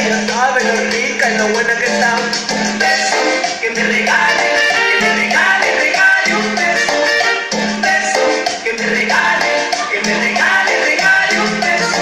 ella sabe lo rica y lo buena que está. Un beso que me regale, regale un beso. Un beso que me regale, regale un beso.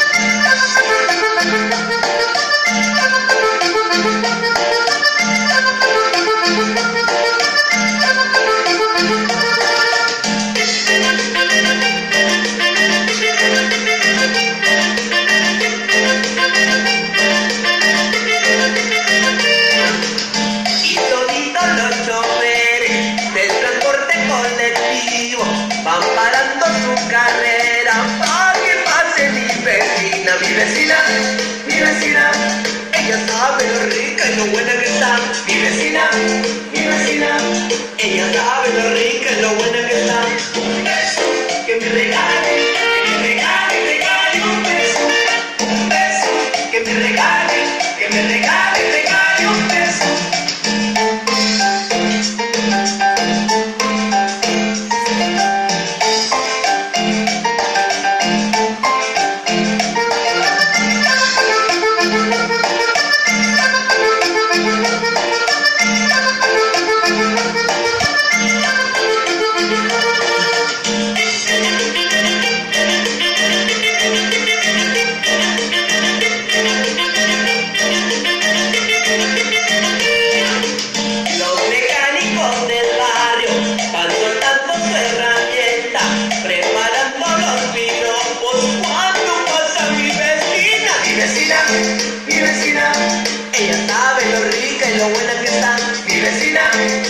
Van parando su carrera para que pase mi vecina, ella sabe lo rica y lo buena que está. Mi vecina, ella sabe lo rica y lo buena que está. Un beso que me regale, regale un beso. Un beso que me regale, regale un beso. Mi vecina, ella sabe lo rica y lo buena que está. Mi vecina,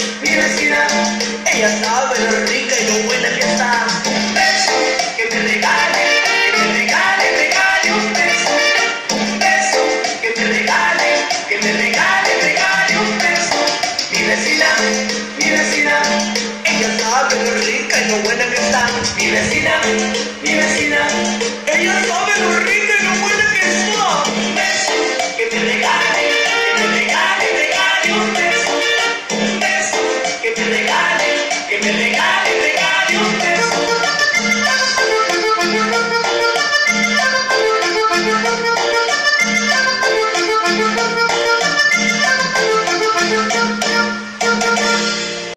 ella sabe lo rica y lo buena que está. Un beso que me regale, regale un beso. Un beso que me regale, regale un beso. Mi vecina, ella sabe lo rica y lo buena que está. Mi vecina, ella sabe.